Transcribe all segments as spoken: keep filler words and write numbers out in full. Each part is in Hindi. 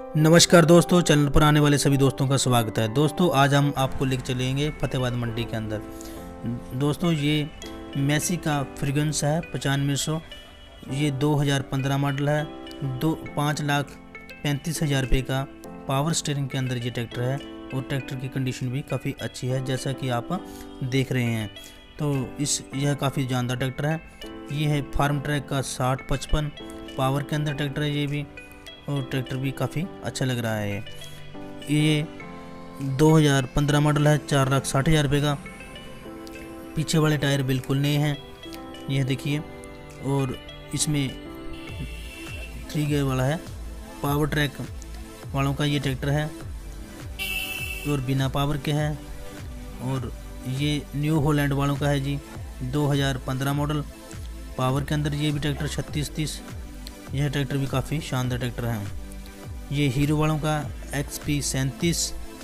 नमस्कार दोस्तों, चैनल पर आने वाले सभी दोस्तों का स्वागत है। दोस्तों आज हम आपको लेकर चलेंगे फतेहाबाद मंडी के अंदर। दोस्तों ये मैसी का फ्रीगेंस है पचानवे सौ, ये दो हज़ार पंद्रह मॉडल है। दो पाँच लाख पैंतीस हज़ार रुपये का पावर स्टीयरिंग के अंदर ये ट्रैक्टर है और ट्रैक्टर की कंडीशन भी काफ़ी अच्छी है जैसा कि आप देख रहे हैं। तो इस यह काफ़ी जानदार ट्रैक्टर है। ये है फार्म ट्रैक का साठ पचपन पावर के अंदर ट्रैक्टर है ये भी, और ट्रैक्टर भी काफ़ी अच्छा लग रहा है। ये दो हज़ार पंद्रह मॉडल है, चार लाख साठ हज़ार रुपये का। पीछे वाले टायर बिल्कुल नए हैं, यह देखिए। और इसमें थ्री गियर वाला है, पावर ट्रैक वालों का ये ट्रैक्टर है और बिना पावर के है। और ये न्यू हॉलैंड वालों का है जी, दो हज़ार पंद्रह मॉडल पावर के अंदर ये भी ट्रैक्टर छत्तीस तीस। यह ट्रैक्टर भी काफ़ी शानदार ट्रैक्टर है। ये हीरो वालों का एक्स पी सैंतीस,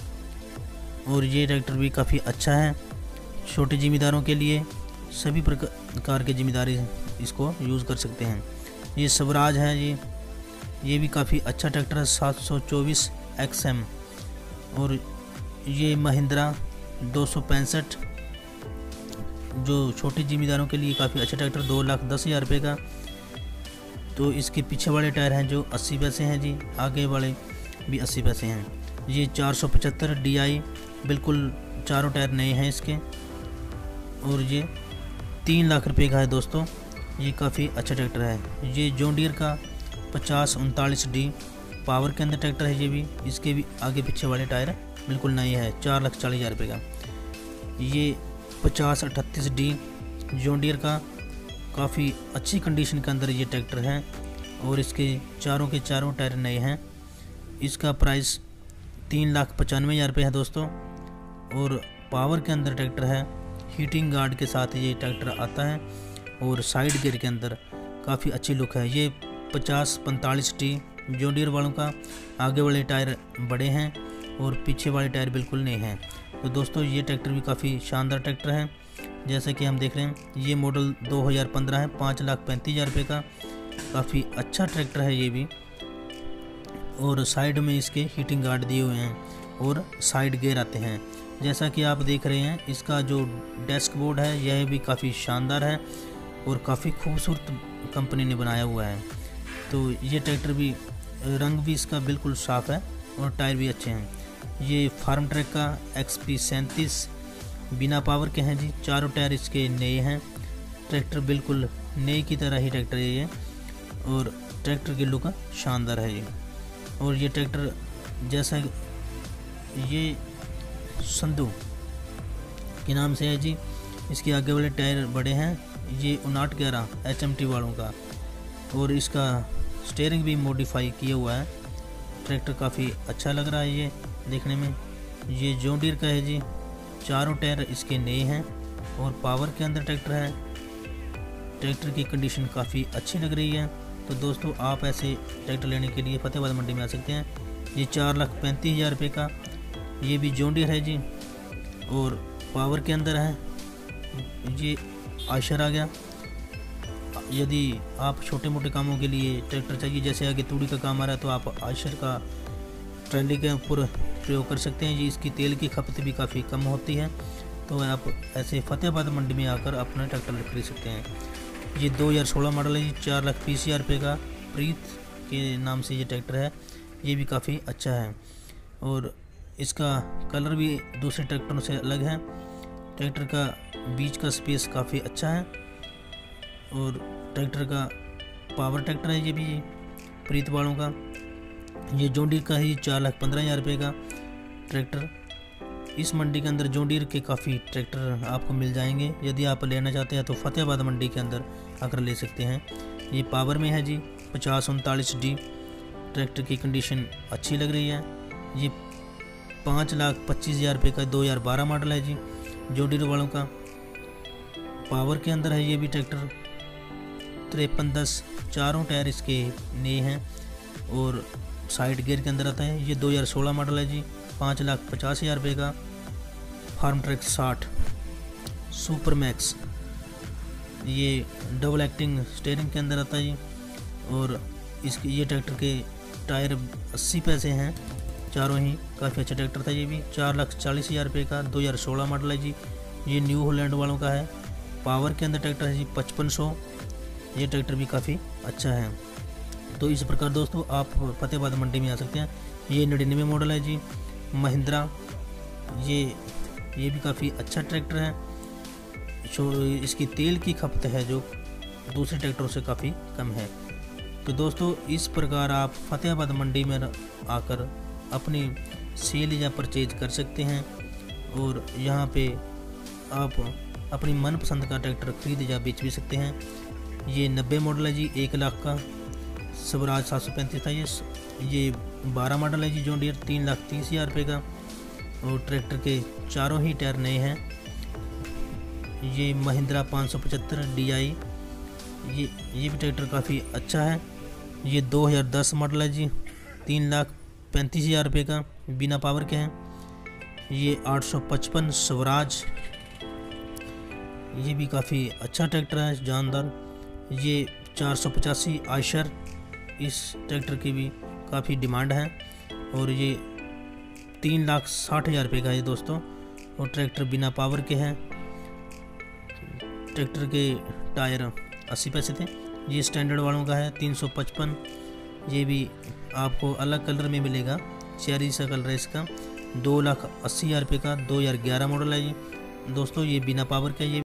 और ये ट्रैक्टर भी काफ़ी अच्छा है छोटे जिम्मेदारों के लिए। सभी प्रकार के जिम्मेदारी इसको यूज़ कर सकते हैं। ये स्वराज है जी, ये भी काफ़ी अच्छा ट्रैक्टर है, सात सौ चौबीस एक्स एम। और ये महिंद्रा दो सौ पैंसठ, जो छोटे जिम्मेदारों के लिए काफ़ी अच्छा ट्रैक्टर, दो लाख दस हज़ार रुपये का। तो इसके पीछे वाले टायर हैं जो अस्सी पैसे हैं जी, आगे वाले भी अस्सी पैसे हैं। ये चार सौ पचहत्तर डी आई, बिल्कुल चारों टायर नए हैं इसके, और ये तीन लाख रुपए का है दोस्तों। ये काफ़ी अच्छा ट्रैक्टर है। ये जॉन डियर का पचास उनतालीस डी पावर के अंदर ट्रैक्टर है ये भी, इसके भी आगे पीछे वाले टायर बिल्कुल नए हैं, चार लाख चालीस हज़ार रुपये का। ये पचास अट्ठतीस डी जॉन डियर का काफ़ी अच्छी कंडीशन के अंदर ये ट्रैक्टर है, और इसके चारों के चारों टायर नए हैं। इसका प्राइस तीन लाख पचानवे हज़ार रुपये है दोस्तों। और पावर के अंदर ट्रैक्टर है, हीटिंग गार्ड के साथ ये ट्रैक्टर आता है, और साइड गियर के अंदर काफ़ी अच्छी लुक है। ये पचास पैंतालीस टी जॉन डियर वालों का, आगे वाले टायर बड़े हैं और पीछे वाले टायर बिल्कुल नए हैं। तो दोस्तों ये ट्रैक्टर भी काफ़ी शानदार ट्रैक्टर है जैसे कि हम देख रहे हैं। ये मॉडल दो हज़ार पंद्रह है, पाँच लाख पैंतीस हज़ार रुपये का। काफ़ी अच्छा ट्रैक्टर है ये भी, और साइड में इसके हीटिंग गार्ड दिए हुए हैं और साइड गियर आते हैं जैसा कि आप देख रहे हैं। इसका जो डेस्क बोर्ड है यह भी काफ़ी शानदार है और काफ़ी खूबसूरत कंपनी ने बनाया हुआ है। तो ये ट्रैक्टर भी, रंग भी इसका बिल्कुल साफ़ है और टायर भी अच्छे हैं। ये फार्म ट्रैक का एक्स पी सैंतीस बिना पावर के हैं जी, चारों टायर इसके नए हैं। ट्रैक्टर बिल्कुल नए की तरह ही ट्रैक्टर है ये, और ट्रैक्टर की लुक शानदार है ये। और ये ट्रैक्टर जैसा ये संधू के नाम से है जी, इसके आगे वाले टायर बड़े हैं। ये उनाट ग्यारह एच एम टी वालों का, और इसका स्टीयरिंग भी मॉडिफाई किया हुआ है। ट्रैक्टर काफ़ी अच्छा लग रहा है ये देखने में। ये जॉन डियर का है जी, चारों टायर इसके नए हैं और पावर के अंदर ट्रैक्टर है। ट्रैक्टर की कंडीशन काफ़ी अच्छी लग रही है। तो दोस्तों आप ऐसे ट्रैक्टर लेने के लिए फतेहाबाद मंडी में आ सकते हैं। ये चार लाख पैंतीस हज़ार रुपये का, ये भी जॉन डियर है जी, और पावर के अंदर है। ये आयशर आ गया। यदि आप छोटे मोटे कामों के लिए ट्रैक्टर चाहिए, जैसे आगे तूड़ी का काम आ रहा है, तो आप आयशर का ट्रैली के ऊपर प्रयोग कर सकते हैं जी। इसकी तेल की खपत भी काफ़ी कम होती है। तो आप ऐसे फतेहाबाद मंडी में आकर अपना ट्रैक्टर खरीद सकते हैं। ये दो हज़ार सोलह मॉडल है जी, चार लाख बीस हज़ार रुपये का। प्रीत के नाम से ये ट्रैक्टर है, ये भी काफ़ी अच्छा है, और इसका कलर भी दूसरे ट्रैक्टरों से अलग है। ट्रैक्टर का बीच का स्पेस काफ़ी अच्छा है, और ट्रैक्टर का पावर ट्रैक्टर है ये भी प्रीत वालों का। ये जॉन डियर का ही चार लाख पंद्रह हज़ार रुपये का ट्रैक्टर। इस मंडी के अंदर जॉन डियर के काफ़ी ट्रैक्टर आपको मिल जाएंगे। यदि आप लेना चाहते हैं तो फतेहाबाद मंडी के अंदर आकर ले सकते हैं। ये पावर में है जी, पचास उनतालीस डी। ट्रैक्टर की कंडीशन अच्छी लग रही है। ये पाँच लाख पच्चीस हज़ार रुपये का दो हज़ार बारह मॉडल है जी, जॉन डियर वालों का। पावर के अंदर है ये भी ट्रैक्टर, तिरपन दस, चारों टायर इसके नए हैं और साइड गियर के अंदर आता है। ये दो हज़ार सोलह मॉडल है जी, पाँच लाख पचास हज़ार रुपये का। फार्म ट्रैक साठ सुपर मैक्स, ये डबल एक्टिंग स्टीयरिंग के अंदर आता है जी, और इसके ये ट्रैक्टर के टायर अस्सी पैसे हैं चारों ही। काफ़ी अच्छा ट्रैक्टर था ये भी। चार लाख चालीस हज़ार रुपये का दो हज़ार सोलह मॉडल है जी। ये न्यू हॉलैंड वालों का है। पावर के अंदर ट्रैक्टर है जी पचपन सौ। ये ट्रैक्टर भी काफ़ी अच्छा है। तो इस प्रकार दोस्तों आप फतेहाबाद मंडी में आ सकते हैं। ये निन्यानवे मॉडल है जी महिंद्रा। ये ये भी काफ़ी अच्छा ट्रैक्टर है। जो इसकी तेल की खपत है जो दूसरे ट्रैक्टरों से काफ़ी कम है। तो दोस्तों इस प्रकार आप फतेहाबाद मंडी में आकर अपनी सेल या परचेज कर सकते हैं और यहाँ पे आप अपनी मनपसंद का ट्रैक्टर खरीद या बेच भी सकते हैं। ये नब्बे मॉडल है जी एक लाख का। स्वराज सात सौ पैंतीस था ये। ये बारह मॉडल है जी जॉन डियर तीन लाख तीस हज़ार रुपये का और ट्रैक्टर के चारों ही टायर नए हैं। ये महिंद्रा पाँच सौ पचहत्तर डी आई। ये ये भी ट्रैक्टर काफ़ी अच्छा है। ये दो हज़ार दस मॉडल है जी तीन लाख पैंतीस हज़ार रुपये का बिना पावर के हैं। ये आठ सौ पचपन स्वराज। ये भी काफ़ी अच्छा ट्रैक्टर है जानदार। ये चार सौ पचासी आयशर। इस ट्रैक्टर की भी काफ़ी डिमांड है और ये तीन लाख साठ हज़ार रुपये का है दोस्तों और ट्रैक्टर बिना पावर के हैं। ट्रैक्टर के टायर अस्सी पैसे थे। ये स्टैंडर्ड वालों का है तीन सौ पचपन। ये भी आपको अलग कलर में मिलेगा। चेरी सा कलर है इसका। दो लाख अस्सी हज़ार रुपये का दो हज़ार ग्यारह मॉडल है ये दोस्तों। ये बिना पावर का ये